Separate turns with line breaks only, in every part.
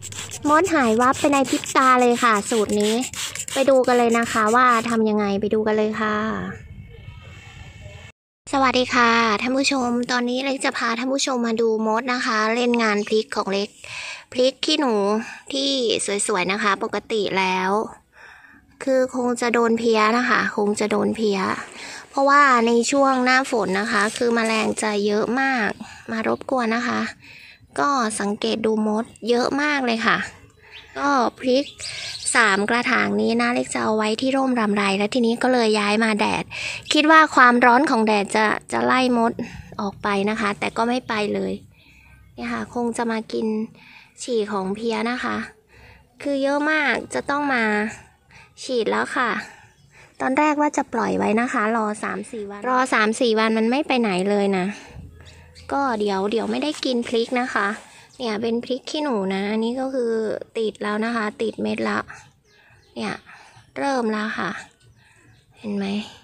มดหายวับไปในพริบตาเลยค่ะสูตรนี้ไปดูกันเลยนะคะว่าทำยังไงไปดูกันเลยค่ะสวัสดีค่ะท่านผู้ชมตอนนี้เล็กจะพาท่านผู้ชมมาดูมดนะคะเล่นงานพริกของเล็กพริกขี้หนูที่สวยๆนะคะปกติแล้วคือคงจะโดนเพี้ยนะคะคงจะโดนเพี้ยเพราะว่าในช่วงหน้าฝนนะคะคือแมลงจะเยอะมากมารบกวนนะคะก็สังเกตดูมดเยอะมากเลยค่ะก็พริก3 กระถางนี้นะเล็กจะเอาไว้ที่ร่มรำไรแล้วทีนี้ก็เลยย้ายมาแดดคิดว่าความร้อนของแดดจะไล่มดออกไปนะคะแต่ก็ไม่ไปเลยเนี่ยค่ะคงจะมากินฉี่ของเพี้ยนะคะคือเยอะมากจะต้องมาฉีดแล้วค่ะตอนแรกว่าจะปล่อยไว้นะคะรอ 3-4 วันวันมันไม่ไปไหนเลยนะก็เดี๋ยวไม่ได้กินพริกนะคะเนี่ยเป็นพริกขี้หนูนะอันนี้ก็คือติดแล้วนะคะติดเม็ดละเนี่ยเริ่มแล้วค่ะเห็นไหม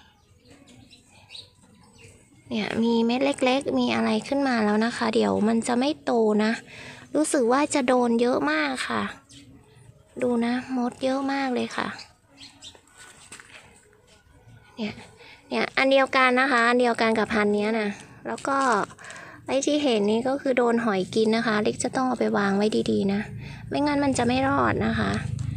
เนี่ยมีเม็ดเล็กๆมีอะไรขึ้นมาแล้วนะคะเดี๋ยวมันจะไม่โตนะรู้สึกว่าจะโดนเยอะมากค่ะดูนะมดเยอะมากเลยค่ะเนี่ยอันเดียวกันนะคะอันเดียวกันกับพันนี้นะแล้วก็ไอ้ที่เห็นนี้ก็คือโดนหอยกินนะคะเล็กจะต้องเอาไปวางไว้ดีๆนะไม่งั้นมันจะไม่รอดนะคะ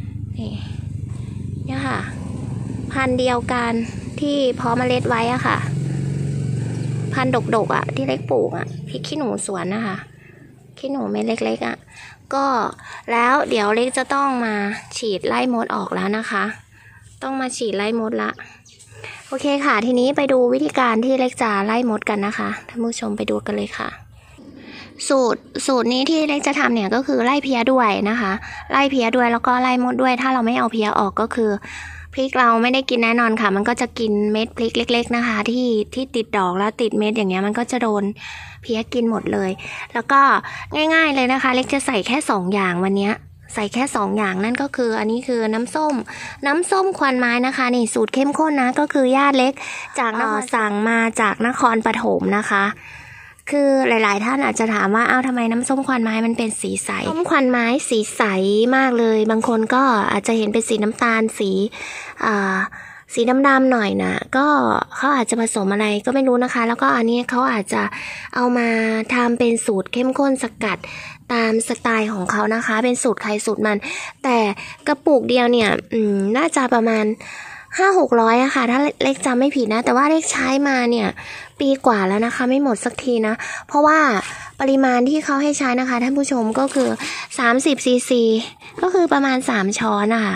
เนี่ยค่ะพันเดียวกันที่เพาะเมล็ดไว้อะค่ะพันดกๆอะที่เล็กปลูกอะพริกขี้หนูสวนนะคะขี้หนูเม็ดเล็กๆอะก็แล้วเดี๋ยวเล็กจะต้องมาฉีดไล่มดออกแล้วนะคะต้องมาฉีดไล่มดละโอเคค่ะทีนี้ไปดูวิธีการที่เล็กจะไล่มดกันนะคะท่านผู้ชมไปดูกันเลยค่ะสูตรนี้ที่เล็กจะทำเนี่ยก็คือไล่เพี้ยด้วยนะคะไล่เพี้ยด้วยแล้วก็ไล่มดด้วยถ้าเราไม่เอาเพี้ยออกก็คือพริกเราไม่ได้กินแน่นอนค่ะมันก็จะกินเม็ดพริกเล็กๆนะคะที่ติดดอกแล้วติดเม็ดอย่างเงี้ยมันก็จะโดนเพี้ยกินหมดเลยแล้วก็ง่ายๆเลยนะคะเล็กจะใส่แค่2 อย่างวันนี้ใส่แค่2 อย่างนั่นก็คืออันนี้คือน้ำส้มควันไม้นะคะนี่สูตรเข้มข้นนะก็คือญาติเล็กจากสั่งมาจากนครปฐมนะคะคือหลายๆท่านอาจจะถามว่าทำไมน้ำส้มควันไม้มันเป็นสีใสส้มควันไม้สีใสมากเลยบางคนก็อาจจะเห็นเป็นสีน้ำตาลสีดำๆหน่อยนะก็เขาอาจจะผสมอะไรก็ไม่รู้นะคะแล้วก็อันนี้เขาอาจจะเอามาทำเป็นสูตรเข้มข้นสกัดตามสไตล์ของเขานะคะเป็นสูตรใครสูตรมันแต่กระปุกเดียวเนี่ยน่าจะประมาณ500-600อะค่ะถ้าเล็กจำไม่ผิดนะแต่ว่าเล็กใช้มาเนี่ยปีกว่าแล้วนะคะไม่หมดสักทีนะเพราะว่าปริมาณที่เขาให้ใช้นะคะท่านผู้ชมก็คือ30 cc ก็คือประมาณ3 ช้อนนะคะ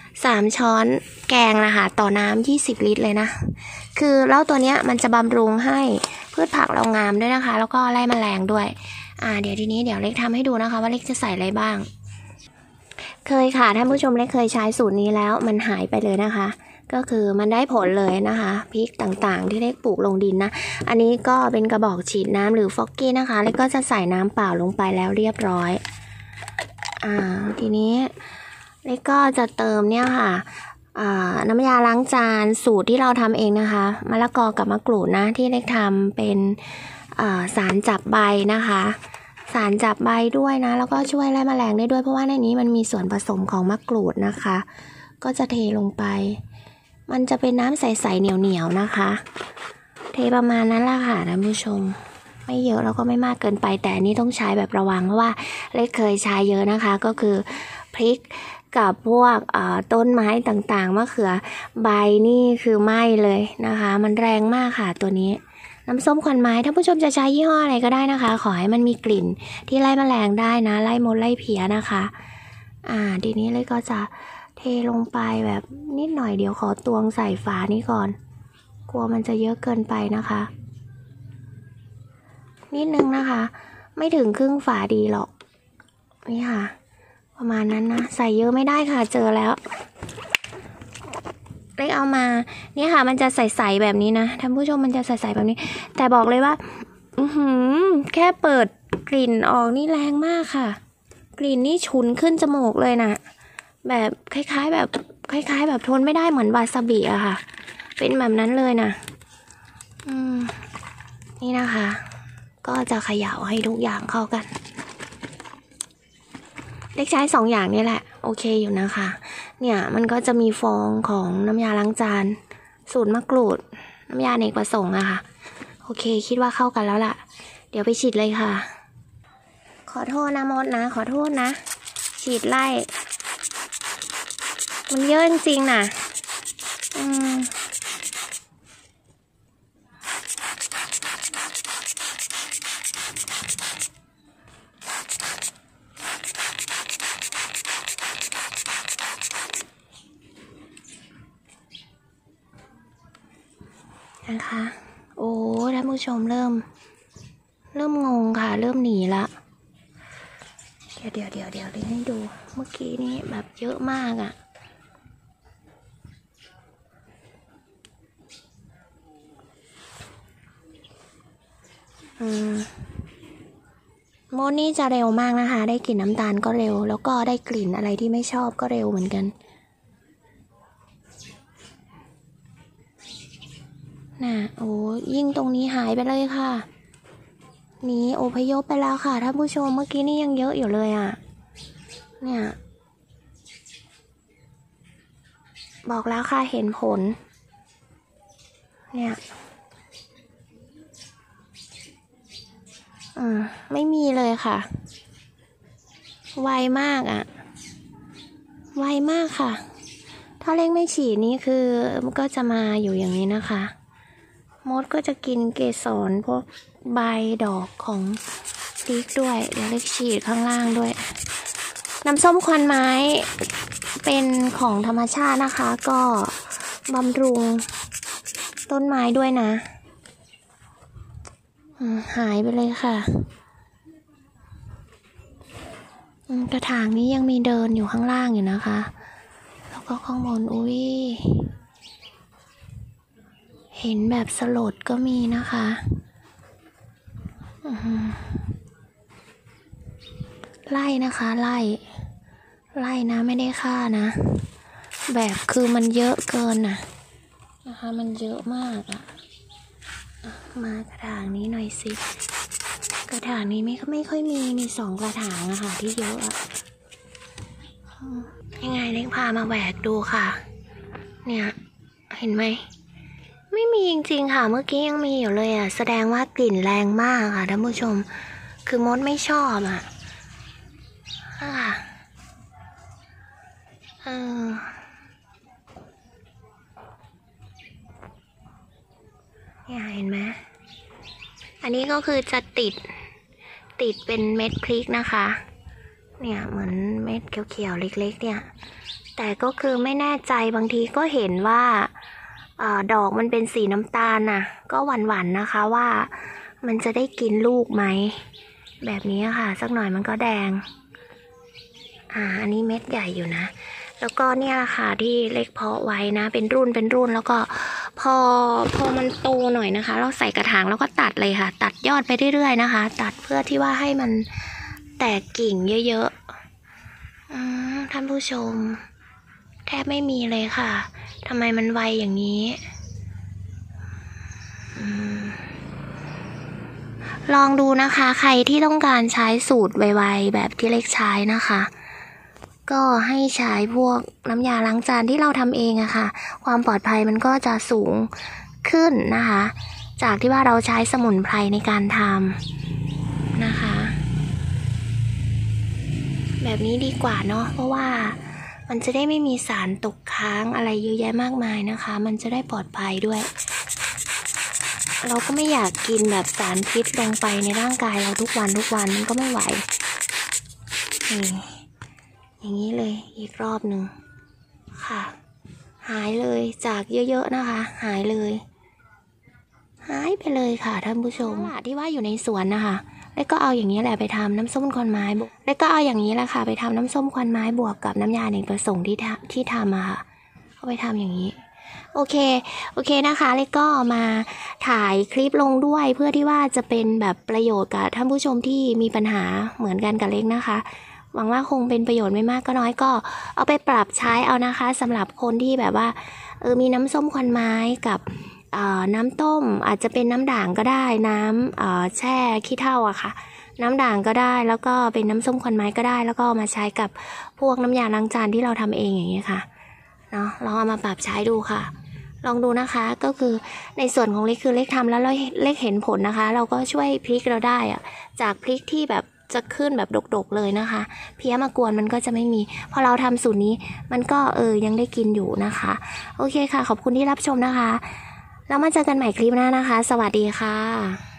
3 ช้อนแกงนะคะต่อน้ำ20 ลิตรเลยนะคือแล้วตัวเนี้ยมันจะบำรุงให้พืชผักเรางามด้วยนะคะแล้วก็ไล่แมลงด้วยเดี๋ยวทีนี้เดี๋ยวเล็กทำให้ดูนะคะว่าเล็กจะใส่อะไรบ้างเคยค่ะท่านผู้ชมเล็กเคยใช้สูตรนี้แล้วมันหายไปเลยนะคะก็คือมันได้ผลเลยนะคะพริกต่างๆที่เล็กปลูกลงดินนะอันนี้ก็เป็นกระบอกฉีดน้ำหรือฟอกกี้นะคะเล็กก็จะใส่น้ำเปล่าลงไปแล้วเรียบร้อยทีนี้เล็กก็จะเติมเนี่ยค่ะน้ำยาล้างจานสูตรที่เราทำเองนะคะมะละกอกับมะกรูดนะที่เล็กทำเป็นสารจับใบนะคะสารจับใบด้วยนะแล้วก็ช่วยไล่แมลงได้ด้วยเพราะว่าในนี้มันมีส่วนผสมของมะกรูดนะคะก็จะเทลงไปมันจะเป็นน้ำใสๆเหนียวๆนะคะเทประมาณนั้นแหละค่ะท่านผู้ชมไม่เยอะแล้วก็ไม่มากเกินไปแต่อันนี้ต้องใช้แบบระวังเพราะว่าเล็กเคยใช้เยอะนะคะก็คือพริกกับพวกต้นไม้ต่างๆมะเขือใบนี่คือไหม้เลยนะคะมันแรงมากค่ะตัวนี้น้ำส้มควันไม้ท่านผู้ชมจะใช้ยี่ห้ออะไรก็ได้นะคะขอให้มันมีกลิ่นที่ไล่แมลงได้นะไล่มดไล่เพี้ยนะคะทีนี้เลยก็จะเทลงไปแบบนิดหน่อยเดี๋ยวขอตวงใส่ฝานี้ก่อนกลัวมันจะเยอะเกินไปนะคะนิดนึงนะคะไม่ถึงครึ่งฝาดีหรอกนี่ค่ะประมาณนั้นนะใส่เยอะไม่ได้ค่ะเจอแล้วเล็กเอามาเนี่ยค่ะมันจะใสๆแบบนี้นะท่านผู้ชมมันจะใสๆแบบนี้แต่บอกเลยว่าแค่เปิดกลิ่นออกนี่แรงมากค่ะกลิ่นนี่ฉุนขึ้นจมูกเลยนะแบบคล้ายๆแบบทนไม่ได้เหมือนวาซาบิอะค่ะเป็นแบบนั้นเลยนะนี่นะคะก็จะเขย่าให้ทุกอย่างเข้ากันเล็กใช้2 อย่างนี้แหละโอเคอยู่นะคะเนี่ยมันก็จะมีฟองของน้ำยาล้างจานสูตรมะกรูดน้ำยาอเนกประสงค์อะค่ะโอเคคิดว่าเข้ากันแล้วล่ะเดี๋ยวไปฉีดเลยค่ะขอโทษนะมดนะขอโทษนะฉีดไล่มันเยอะจริงๆน่ะนะคะโอ้ท่านผู้ชมเริ่มงงค่ะเริ่มหนีละเดี๋ยวเล่นให้ดูเมื่อกี้นี้แบบเยอะมากอ่ะโมดนี่จะเร็วมากนะคะได้กลิ่นน้ำตาลก็เร็วแล้วก็ได้กลิ่นอะไรที่ไม่ชอบก็เร็วเหมือนกันน่ะโอ้ยิ่งตรงนี้หายไปเลยค่ะหนีอพยพไปแล้วค่ะท่านผู้ชมเมื่อกี้นี่ยังเยอะอยู่เลยอ่ะเนี่ยบอกแล้วค่ะเห็นผลเนี่ยไม่มีเลยค่ะไวมากอ่ะไวมากค่ะถ้าเร่งไม่ฉีดนี่คือก็จะมาอยู่อย่างนี้นะคะมดก็จะกินเกสรพวกใบดอกของพริกด้วยเดี๋ยวเล็กฉีดข้างล่างด้วยน้ำส้มควันไม้เป็นของธรรมชาตินะคะก็บำรุงต้นไม้ด้วยนะหายไปเลยค่ะกระถางนี้ยังมีเดินอยู่ข้างล่างอยู่นะคะแล้วก็ข้างบนอุ้ยเห็นแบบสลดก็มีนะคะไล่นะคะไล่นะไม่ได้ฆ่านะแบบคือมันเยอะเกินนะคะมันเยอะมากมากระถางนี้หน่อยสิกระถางนี้ไม่ค่อยมี2 กระถางอะค่ะที่เยอะยังไงเล็กพามาแหวกดูค่ะเนี่ยเห็นไหมไม่มีจริงๆค่ะเมื่อกี้ยังมีอยู่เลยแสดงว่ากลิ่นแรงมากค่ะท่านผู้ชมคือมดไม่ชอบเนี่ยเห็นไหมอันนี้ก็คือจะติดเป็นเม็ดพริกนะคะเนี่ยเหมือนเม็ดเขียวๆเล็กๆเนี่ยแต่ก็คือไม่แน่ใจบางทีก็เห็นว่าดอกมันเป็นสีน้ำตาลก็หวั่นๆนะคะว่ามันจะได้กินลูกไหมแบบนี้ค่ะสักหน่อยมันก็แดงอันนี้เม็ดใหญ่อยู่นะแล้วก็เนี่ยค่ะที่เล็กเพาะไว้นะเป็นรุ่นแล้วก็พอมันโตหน่อยนะคะเราใส่กระถางแล้วก็ตัดเลยค่ะตัดยอดไปเรื่อยๆนะคะตัดเพื่อที่ว่าให้มันแตกกิ่งเยอะๆท่านผู้ชมแทบไม่มีเลยค่ะทำไมมันไวอย่างนี้ลองดูนะคะใครที่ต้องการใช้สูตรไวๆแบบที่เล็กใช้นะคะก็ให้ใช้พวกน้ำยาล้างจานที่เราทำเองค่ะความปลอดภัยมันก็จะสูงขึ้นนะคะจากที่ว่าเราใช้สมุนไพรในการทำนะคะแบบนี้ดีกว่าเนาะเพราะว่ามันจะได้ไม่มีสารตกค้างอะไรเยอะแยะมากมายนะคะมันจะได้ปลอดภัยด้วยเราก็ไม่อยากกินแบบสารพิษลงไปในร่างกายเราทุกวันมันก็ไม่ไหวอย่างนี้เลยอีกรอบหนึ่งค่ะหายเลยจากเยอะๆนะคะหายเลยหายไปเลยค่ะท่านผู้ชมที่ว่าอยู่ในสวนนะคะแล้วก็เอาอย่างนี้แหละไปทำน้ำส้มควันไม้แล้วก็เอาอย่างนี้แหละค่ะไปทำน้ำส้มควันไม้บวกกับน้ำยาอเนกประสงค์ที่ทำค่ะเอาไปทำอย่างนี้โอเคนะคะแล้วก็มาถ่ายคลิปลงด้วยเพื่อที่ว่าจะเป็นแบบประโยชน์กับท่านผู้ชมที่มีปัญหาเหมือนกันกับเล็กนะคะหวังว่าคงเป็นประโยชน์ไม่มากก็น้อยก็เอาไปปรับใช้เอานะคะสำหรับคนที่แบบว่ามีน้ำส้มควันไม้กับน้ำต้มอาจจะเป็นน้ำด่างก็ได้น้ำแช่ขี้เถ้าค่ะน้ำด่างก็ได้แล้วก็เป็นน้ำส้มควันไม้ก็ได้ แล้วก็เอามาใช้กับพวกน้ำยาล้างจานที่เราทำเองอย่างเงี้ยค่ะเนาะลองเอามาปรับใช้ดูค่ะ ลองดูนะคะก็คือในส่วนของเล็กคือเล็กทำแล้วเล็กเห็นผลนะคะ เราก็ช่วยพริกเราได้อะจากพริกที่แบบจะขึ้นแบบดกๆเลยนะคะ เพี้ยมากวนมันก็จะไม่มีพอเราทำสูตรนี้มันก็ยังได้กินอยู่นะคะโอเคค่ะขอบคุณที่รับชมนะคะแล้วมาเจอกันใหม่คลิปหน้านะคะสวัสดีค่ะ